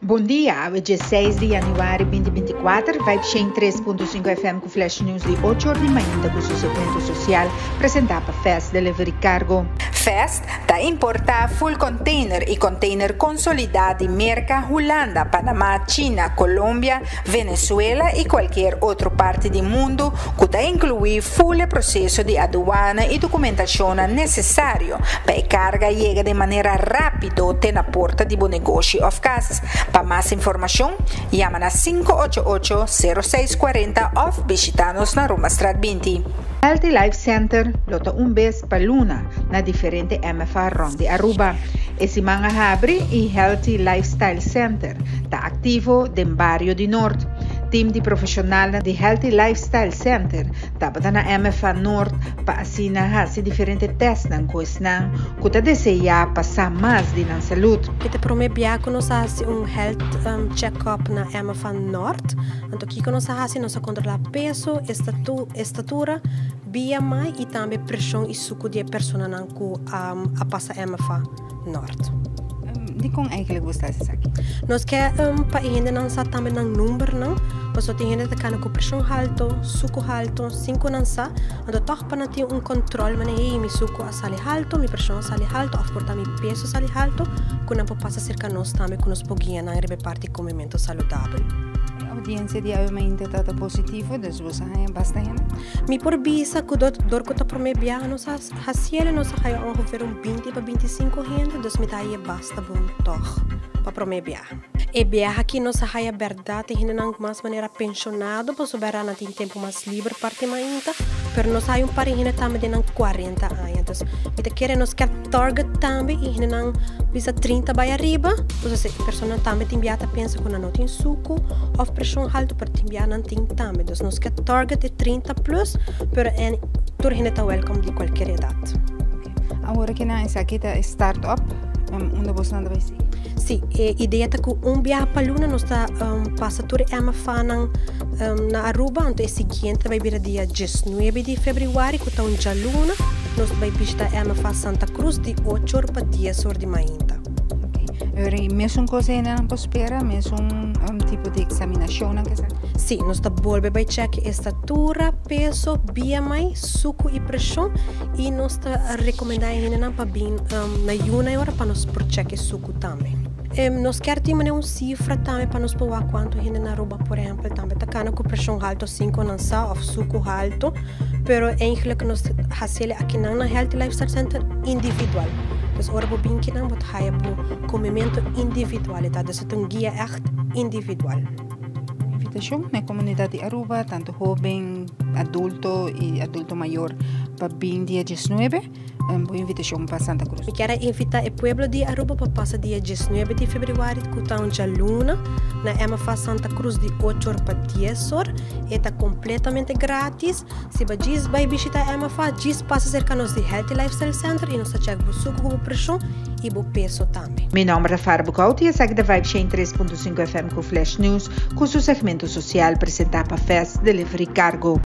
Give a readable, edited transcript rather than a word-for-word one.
Bom dia, hoje é 6 de januário de 2024, vai em 3.5 FM com Flash News de 8 horas de manhã com o segmento social, apresentar para Fast Delivery Cargo. Fast está importar full container e container consolidado de merca Holanda, Panamá, China, Colômbia, Venezuela e qualquer outra parte do mundo que está incluir full processo de aduana e documentação necessário para a carga chegue de maneira rápida até na porta de bom negócio of casas. Para mais informação, chama na 588-0640 ou visita-nos na Roma Strat 20. Healthy Life Center lota vez para Luna na diferente MFA Ronde Aruba. Esse manga abre e Healthy Lifestyle Center está ativo no barrio de Norte. Team de profissional de Healthy Lifestyle Center estava na MFA Norte para assinar diferentes testes na questão que está desejando passar mais de na saúde. Kita promebia que nós fazemos health check-up na MFA Norte. Então aqui nós fazemos controlar peso, estatura, BMI e também pressão e suco de pessoa que a passa MFA Norte. De como eigenlijk você está aqui? Nós queremos para ainda não saber também o número não, mas só tem ainda que com pressão alto, suco alto, 5 não sabe, então toch para ter controle, mas aí meu suco sale alto, minha pressão sale alto, ou portar meu peso sale alto, quando não passa cerca nós também com nos poguinha na parte de comimento saudável. A audiência de aumento está positivo, dus você tem bastante. Mi por bisa que dor que tá por me viajar nós hasiele nós hay ongeveer 20 para 25 gente, dus mi tá aí basta bom toch para por me viajar. E viajar aqui nós hay a verdade ainda não mais maneira pensionado, para soberar na tem tempo mais livre parte mainta, pero nós hay par ainda também de 40 anos, dus mi tá querer nós quer target também ainda não bisa 30 vai arriba, dus se persona também tem viata pensa que não tem suco ou pressão alta para timbiar não tem também, dus nós quer target é 30 plus, pero tur ainda tá welcome de qualquer idade. Agora que na essa aqui tá startup, onde você anda vai ser? Sim, a ideia é que viagem para a Luna nós está passa por MFA na Aruba, então é seguinte vai vir dia 19 de fevereiro, que está já Luna, nós vai visitar MFA Santa Cruz de 8 horas para 10 horas de manhã. Mesmo coisa ainda não pode esperar, mesmo tipo de examinação não quer dizer? Sim, nós está volve vai check estatura, peso, BMI, suco e pressão e nós está recomendar ainda para vir na 1 hora para nós por check suco também. Nós queremos ter uma cifra também para nós provar quanto ainda na Aruba, por exemplo, também está com pressão alta 5 não sa ou suco alto, pero eigenlijk nós fazemos aqui na Healthy Lifestyle Center individual. Dus ora bo binki não bot haya bo comimento individualidade, dus het een guia echt individual. Invitação na comunidade de Aruba, tanto jovem, adulto e adulto maior para vir dia 19, boa invitação para Santa Cruz. Eu quero invitar o povo de Aruba para passar dia 19 de fevereiro, que está já Luna, na MFA Santa Cruz de 8 horas para 10 horas, e está completamente grátis. Se você vai visitar a MFA, passa cerca de Healthy Lifestyle Center e nós check o suco, o pressão e o peso também. Meu nome é Farbo Couto e a segue da Vibe em 3.5 FM com Flash News, com o seu segmento social apresentado para Fast Delivery Cargo.